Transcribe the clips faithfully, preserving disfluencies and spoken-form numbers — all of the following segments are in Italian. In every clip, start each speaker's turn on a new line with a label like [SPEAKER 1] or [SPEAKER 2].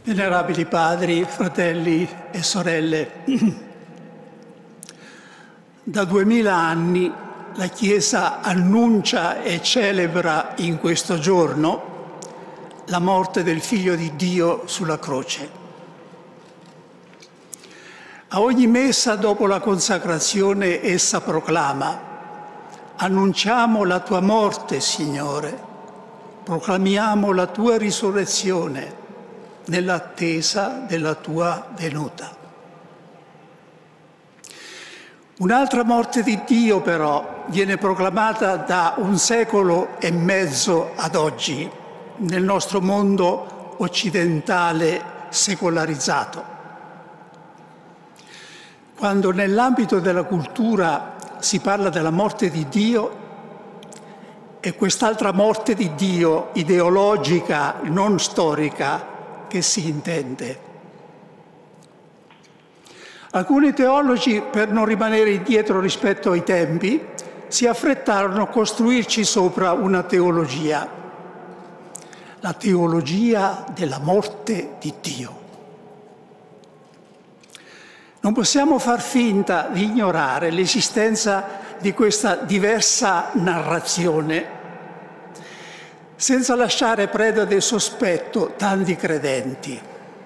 [SPEAKER 1] Venerabili padri, fratelli e sorelle, da duemila anni la Chiesa annuncia e celebra in questo giorno la morte del Figlio di Dio sulla croce. A ogni messa dopo la consacrazione essa proclama: annunciamo la tua morte, Signore, proclamiamo la tua risurrezione nell'attesa della tua venuta. Un'altra morte di Dio, però, viene proclamata da un secolo e mezzo ad oggi nel nostro mondo occidentale secolarizzato. Quando nell'ambito della cultura si parla della morte di Dio, è quest'altra morte di Dio ideologica, non storica, che si intende. Alcuni teologi, per non rimanere indietro rispetto ai tempi, si affrettarono a costruirci sopra una teologia, la teologia della morte di Dio. Non possiamo far finta di ignorare l'esistenza di questa diversa narrazione senza lasciare preda del sospetto tanti credenti.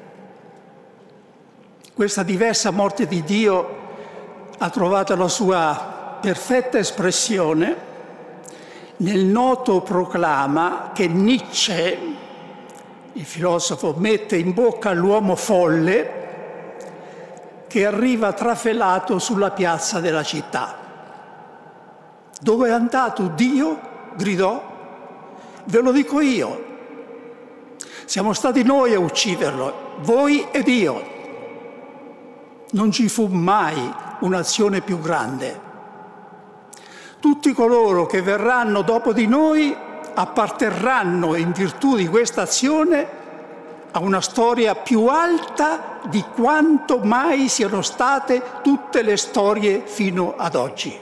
[SPEAKER 1] Questa diversa morte di Dio ha trovato la sua perfetta espressione nel noto proclama che Nietzsche, il filosofo, mette in bocca all'uomo folle che arriva trafelato sulla piazza della città. «Dove è andato Dio?» gridò. «Ve lo dico io. Siamo stati noi a ucciderlo, voi ed io. Non ci fu mai un'azione più grande. Tutti coloro che verranno dopo di noi apparterranno in virtù di questa azione a una storia più alta di quanto mai siano state tutte le storie fino ad oggi».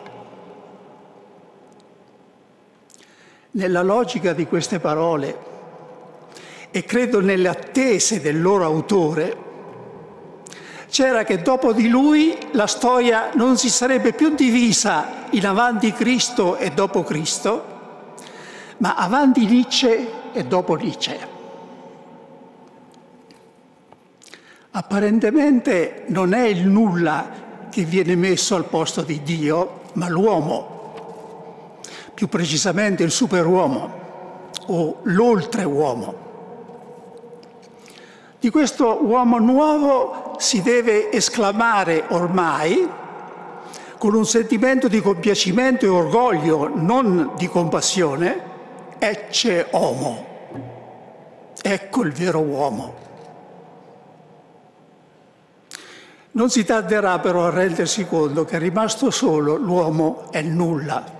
[SPEAKER 1] Nella logica di queste parole, e credo nelle attese del loro autore, c'era che dopo di lui la storia non si sarebbe più divisa in avanti Cristo e dopo Cristo, ma avanti Nietzsche e dopo Nietzsche. Apparentemente non è il nulla che viene messo al posto di Dio, ma l'uomo, più precisamente il superuomo o l'oltreuomo. Di questo uomo nuovo si deve esclamare ormai, con un sentimento di compiacimento e orgoglio, non di compassione: ecce homo, ecco il vero uomo. Non si tarderà però a rendersi conto che rimasto solo l'uomo è nulla.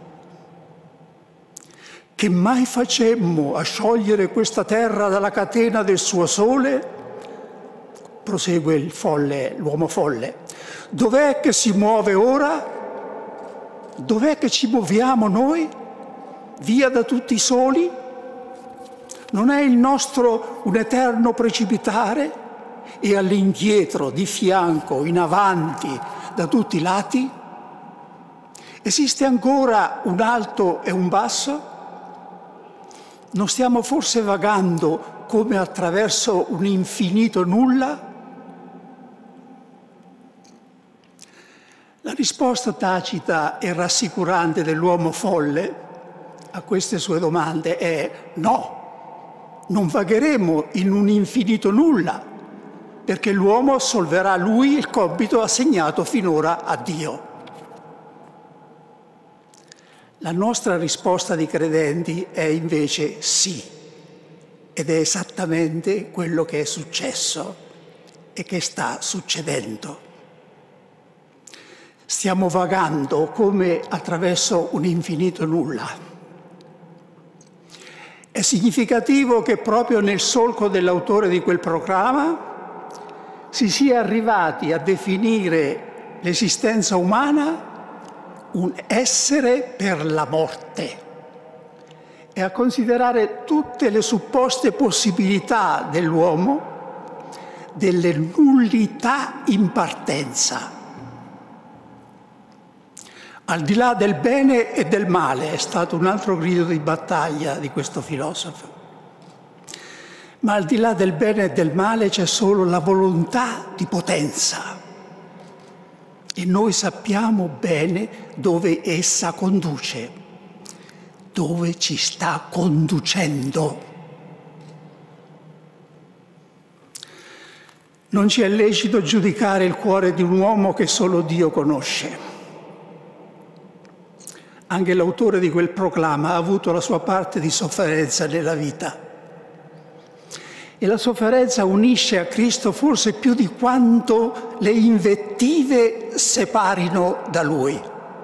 [SPEAKER 1] Che mai facemmo a sciogliere questa terra dalla catena del suo sole? Prosegue il folle, l'uomo folle. Dov'è che si muove ora? Dov'è che ci muoviamo noi? Via da tutti soli? Non è il nostro un eterno precipitare? E all'indietro, di fianco, in avanti, da tutti i lati? Esiste ancora un alto e un basso? Non stiamo forse vagando come attraverso un infinito nulla? La risposta tacita e rassicurante dell'uomo folle a queste sue domande è no, non vagheremo in un infinito nulla, perché l'uomo assolverà lui il compito assegnato finora a Dio. La nostra risposta di credenti è invece sì, ed è esattamente quello che è successo e che sta succedendo. Stiamo vagando come attraverso un infinito nulla. È significativo che proprio nel solco dell'autore di quel proclama si sia arrivati a definire l'esistenza umana un essere per la morte e a considerare tutte le supposte possibilità dell'uomo delle nullità in partenza. Al di là del bene e del male è stato un altro grido di battaglia di questo filosofo. Ma al di là del bene e del male c'è solo la volontà di potenza. E noi sappiamo bene dove essa conduce, dove ci sta conducendo. Non ci è lecito giudicare il cuore di un uomo che solo Dio conosce. Anche l'autore di quel proclama ha avuto la sua parte di sofferenza nella vita. E la sofferenza unisce a Cristo forse più di quanto le invettive separino da Lui.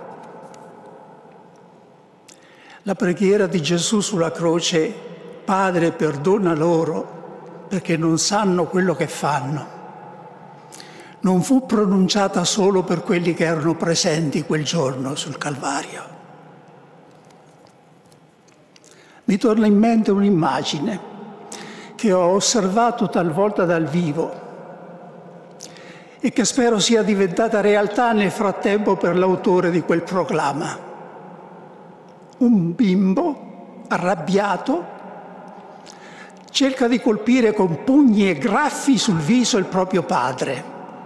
[SPEAKER 1] La preghiera di Gesù sulla croce, Padre, perdona loro perché non sanno quello che fanno, non fu pronunciata solo per quelli che erano presenti quel giorno sul Calvario. Mi torna in mente un'immagine che ho osservato talvolta dal vivo e che spero sia diventata realtà nel frattempo per l'autore di quel proclama. Un bimbo arrabbiato cerca di colpire con pugni e graffi sul viso il proprio padre,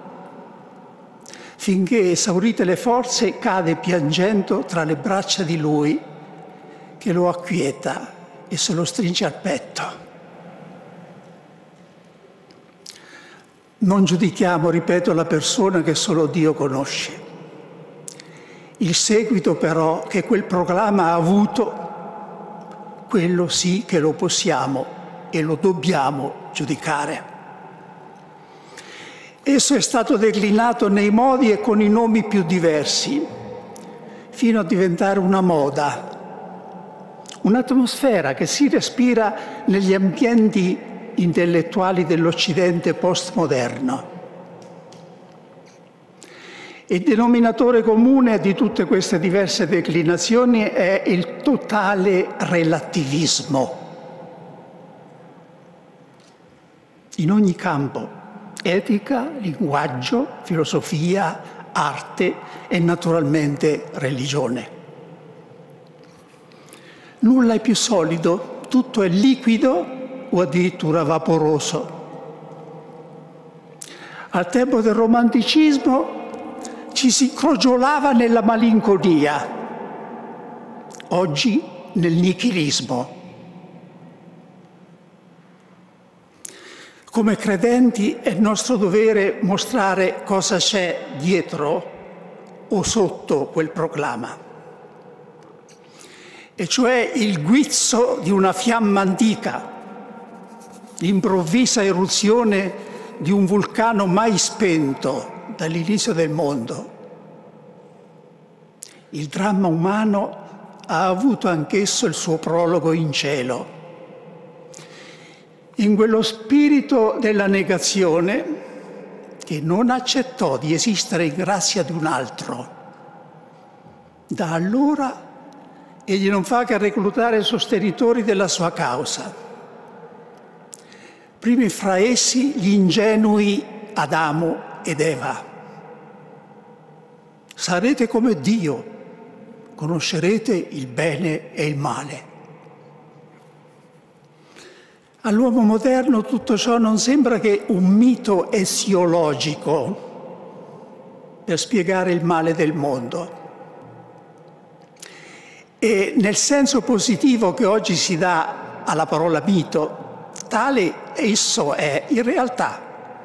[SPEAKER 1] finché, esaurite le forze, cade piangendo tra le braccia di lui, che lo acquieta e se lo stringe al petto. Non giudichiamo, ripeto, la persona che solo Dio conosce. Il seguito però che quel proclama ha avuto, quello sì che lo possiamo e lo dobbiamo giudicare. Esso è stato declinato nei modi e con i nomi più diversi, fino a diventare una moda, un'atmosfera che si respira negli ambienti intellettuali dell'Occidente postmoderno. Il denominatore comune di tutte queste diverse declinazioni è il totale relativismo. In ogni campo, etica, linguaggio, filosofia, arte e naturalmente religione. Nulla è più solido, tutto è liquido o addirittura vaporoso. Al tempo del romanticismo ci si crogiolava nella malinconia, oggi nel nichilismo. Come credenti è nostro dovere mostrare cosa c'è dietro o sotto quel proclama, e cioè il guizzo di una fiamma antica, l'improvvisa eruzione di un vulcano mai spento dall'inizio del mondo. Il dramma umano ha avuto anch'esso il suo prologo in cielo. In quello spirito della negazione che non accettò di esistere in grazia di un altro. Da allora egli non fa che reclutare sostenitori della sua causa. Primi fra essi gli ingenui Adamo ed Eva. Sarete come Dio, conoscerete il bene e il male. All'uomo moderno tutto ciò non sembra che un mito esiologico per spiegare il male del mondo. E nel senso positivo che oggi si dà alla parola mito, tale esso è in realtà.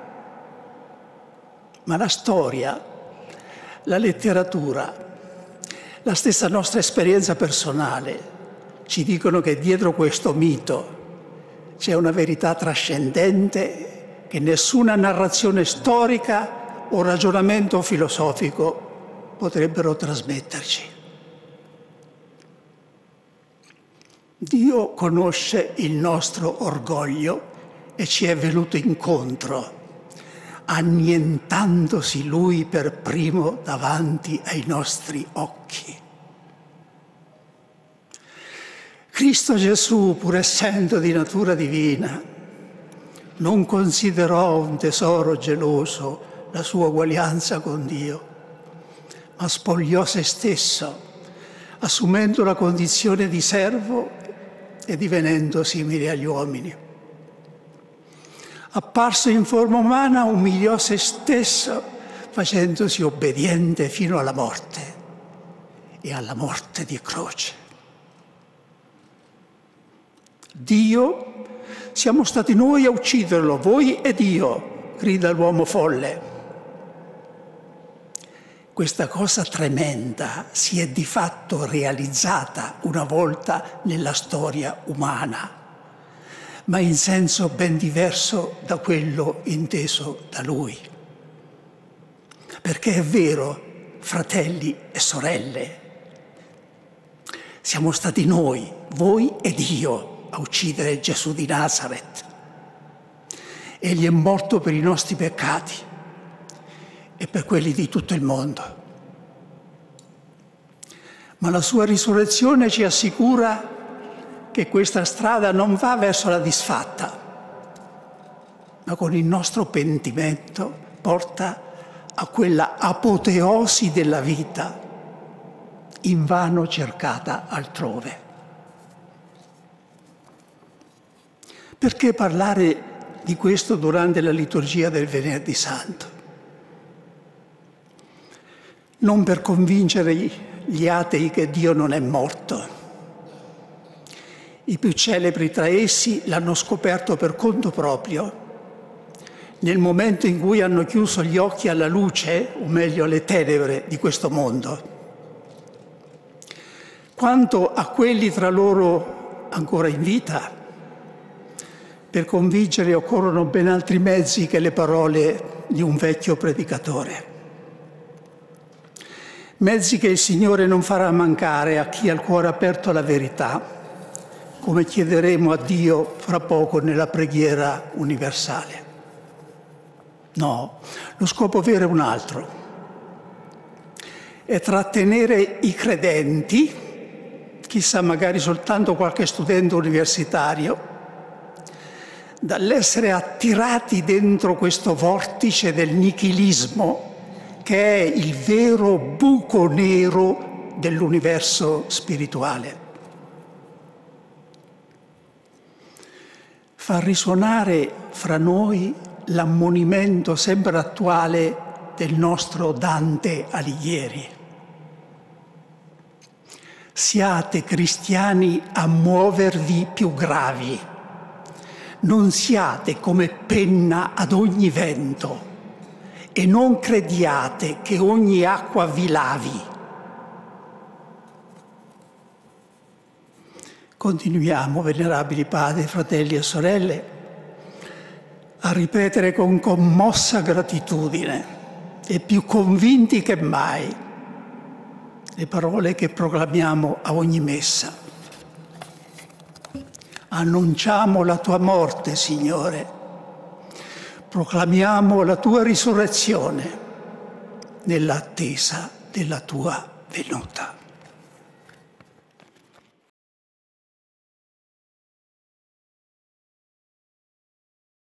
[SPEAKER 1] Ma la storia, la letteratura, la stessa nostra esperienza personale ci dicono che dietro questo mito c'è una verità trascendente che nessuna narrazione storica o ragionamento filosofico potrebbero trasmetterci. Dio conosce il nostro orgoglio e ci è venuto incontro, annientandosi Lui per primo davanti ai nostri occhi. Cristo Gesù, pur essendo di natura divina, non considerò un tesoro geloso la sua uguaglianza con Dio, ma spogliò se stesso, assumendo la condizione di servo e divenendo simile agli uomini. Apparso in forma umana, umiliò se stesso, facendosi obbediente fino alla morte e alla morte di croce. Dio, siamo stati noi a ucciderlo, voi ed io, grida l'uomo folle. Questa cosa tremenda si è di fatto realizzata una volta nella storia umana, ma in senso ben diverso da quello inteso da lui. Perché è vero, fratelli e sorelle, siamo stati noi, voi ed io, a uccidere Gesù di Nazaret. Egli è morto per i nostri peccati e per quelli di tutto il mondo. Ma la sua risurrezione ci assicura che questa strada non va verso la disfatta, ma con il nostro pentimento porta a quella apoteosi della vita invano cercata altrove. Perché parlare di questo durante la liturgia del Venerdì Santo? Non per convincere gli atei che Dio non è morto. I più celebri tra essi l'hanno scoperto per conto proprio nel momento in cui hanno chiuso gli occhi alla luce, o meglio alle tenebre di questo mondo. Quanto a quelli tra loro ancora in vita, per convincere occorrono ben altri mezzi che le parole di un vecchio predicatore. Mezzi che il Signore non farà mancare a chi ha il cuore aperto alla verità, come chiederemo a Dio fra poco nella preghiera universale. No, lo scopo vero è un altro. È trattenere i credenti, chissà magari soltanto qualche studente universitario, dall'essere attirati dentro questo vortice del nichilismo che è il vero buco nero dell'universo spirituale. Fa risuonare fra noi l'ammonimento sempre attuale del nostro Dante Alighieri. Siate cristiani a muovervi più gravi, non siate come penna ad ogni vento e non crediate che ogni acqua vi lavi. Continuiamo, venerabili padri, fratelli e sorelle, a ripetere con commossa gratitudine e più convinti che mai le parole che proclamiamo a ogni messa. Annunciamo la tua morte, Signore, proclamiamo la tua risurrezione nell'attesa della tua venuta.